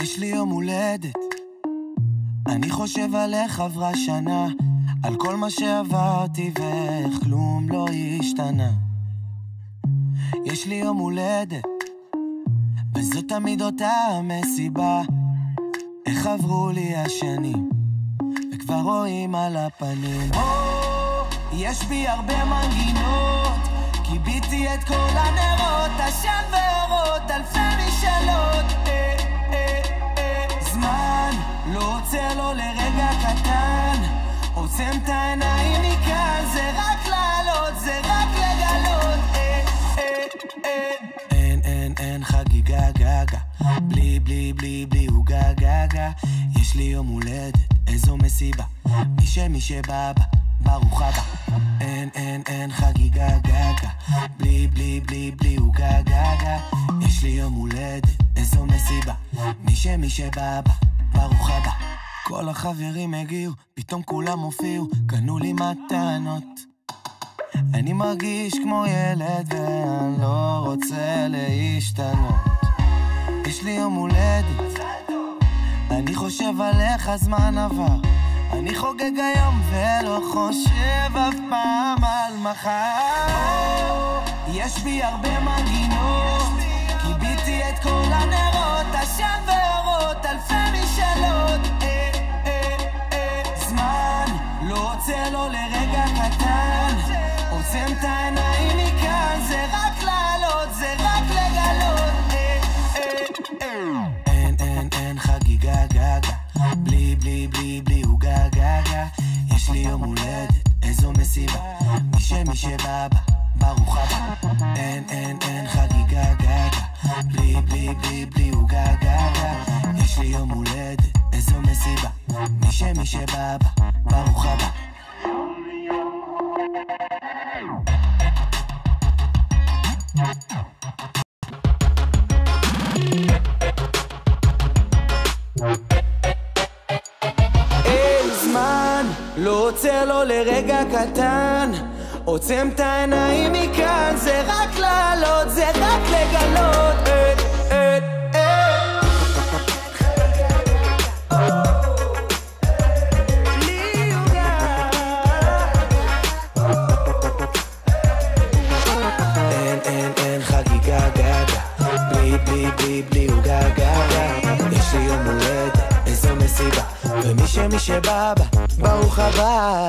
יש לי יום הולדת, אני חושב על איך עברה שנה, על כל מה שעברתי ואיך כלום לא השתנה. יש לי יום הולדת, וזו תמיד אותה המסיבה, איך עברו לי השנים, וכבר רואים על הפנים. יש בי הרבה מנגינות, קיביתי את כל הנרות, עשן ואורות, אלפי משאלות. זמן לא עוצר לו לרגע קטן, עוצם את העיניים מכאן, זה רק לעלות, זה רק לגלות. אין חגיגה גגה, בלי בלי בלי בלי הוא גגה. יש לי יום הולדת, איזו מסיבה, מי שבא בא, ברוך הבא. אין חגיגה גגה, בלי בלי בלי בלי הוא גגה. יש לי יום הולדת, איזו מסיבה, מי שבא בא, ברוך הבא. כל החברים הגיעו, פתאום כולם הופיעו, קנו לי מתנות. אני מרגיש כמו ילד ואני לא רוצה להשתנות. יש לי יום הולדת, אני חושב על איך הזמן עבר, אני חוגג היום ולא חושב אף פעם על מחר. יש בי הרבה מנגינות, קיביתי את כל הנרות, עשן ואורות, אלפי משאלות. זמן לא עוצר לו לרגע קטן, עוצם את העיניים מכאן, זה רק לעלות, זה רק לגלות. אין חגיגה גגה, בלי בלי בלי בלי הוא גגה. יש לי יום הולדת, איזו מסיבה, מי שבא בא, ברוך הבא. אין חגיגה גגה, בלי בלי בלי בלי הוא גגה. יש לי יום הולדת, איזו מסיבה, מי שבא בא, ברוך הבא. אין זמן לא עוצר לו לרגע קטן, עוצם את העיניים מכאן, זה רק לעלות, זה רק לגלות. אין חגיגה גגה, בלי בלי בלי בלי הוא גגה. יש לי יום הולדת, איזו מסיבה, ומי שבא בא, ברוך הבא.